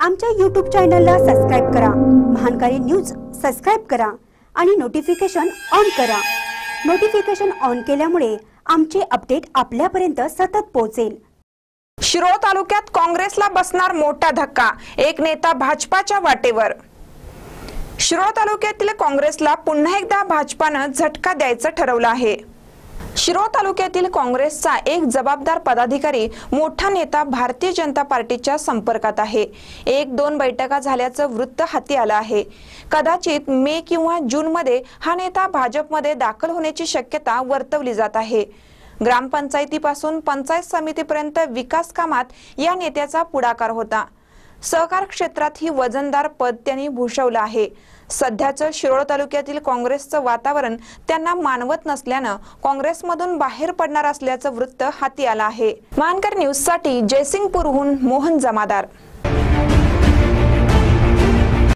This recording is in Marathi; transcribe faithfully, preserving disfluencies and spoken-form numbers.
आमच्या यूट्यूब चॅनलला सबस्क्राइब करा, महानकारी न्यूज सबस्क्राइब करा आणि नोटिफिकेशन ऑन करा। नोटिफिकेशन ऑन केल्यामुळे आमचे अपडेट आपल्यापर्यंत सतत पोहोचेल। शिरोळ तालुक्यात काँग्रेसला बसणार मोठा धक्का, एक नेता भाजपाच्या वाटेवर। शिरोळ तालुक्यातील काँग्रेसला पुन्हा एकदा भाजपाने झटका द्यायचं ठरवलं आहे। शिरोळ तालुक्यातील काँग्रेसचा एक जबाबदार पदाधिकारी मोठा नेता भारतीय जनता पार्टीच्या संपर्कात आहे। एक दोन बैठका झाल्याचं वृत्त हाती आलं आहे। कदाचित मे किंवा जून मध्ये हा नेता भाजपमध्ये दाखल होण्याची शक्यता वर्तवली जात आहे। ग्रामपंचायतीपासून पंचायत समितीपर्यंत विकास कामात या नेत्याचा पुढाकार होता। सहकार क्षेत्रात ही वजनदार पद त्यांनी भूषवलं आहे। सध्याचं शिरोळ तालुक्यातील काँग्रेसचं वातावरण त्यांना मानवत नसल्यानं काँग्रेसमधून बाहेर पडणार असल्याचं वृत्त हाती आलं आहे। महानकर न्यूज साठी जयसिंगपूरहून मोहन जमादार।